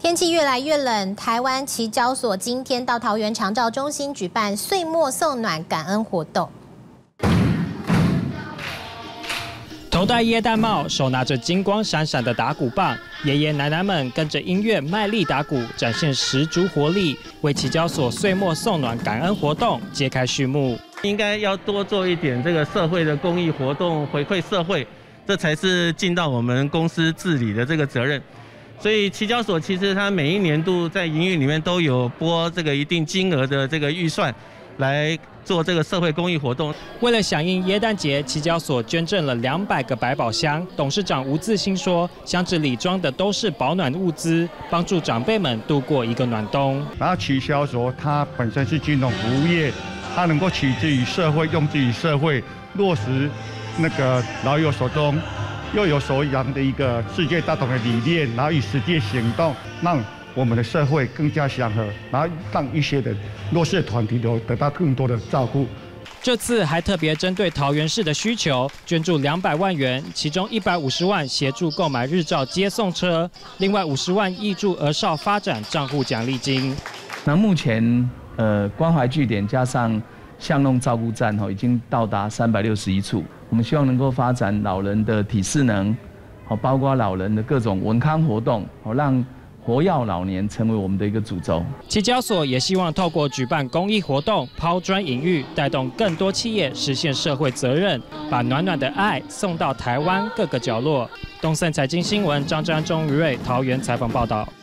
天气越来越冷，台湾期交所今天到桃园长照中心举办岁末送暖感恩活动。 头戴耶诞帽，手拿着金光闪闪的打鼓棒，爷爷奶奶们跟着音乐卖力打鼓，展现十足活力，为期交所岁末送暖感恩活动揭开序幕。 应该要多做一点这个社会的公益活动，回馈社会，这才是尽到我们公司治理的这个责任。所以期交所其实它每一年度在营运里面都有拨这个一定金额的这个预算，来做这个社会公益活动。 为了响应耶诞节，期交所捐赠了200个百宝箱。董事长吴自兴说，箱子里装的都是保暖物资，帮助长辈们度过一个暖冬。 然后期交所它本身是金融服务业，它能够取之于社会，用之于社会，落实那个老有所终，又有所养的一个世界大同的理念，然后以实际行动，让我们的社会更加祥和，然后让一些的弱势团体都得到更多的照顾。 这次还特别针对桃园市的需求，捐助200万元，其中150万协助购买日照接送车，另外50万挹注儿少发展账户奖励金。 那目前关怀据点加上巷弄照顾站已经到达361处。我们希望能够发展老人的体适能，包括老人的各种文康活动，让活跃老年成为我们的一个主轴。 期交所也希望透过举办公益活动，抛砖引玉，带动更多企业实现社会责任，把暖暖的爱送到台湾各个角落。东森财经新闻张忠、于瑞桃园采访报道。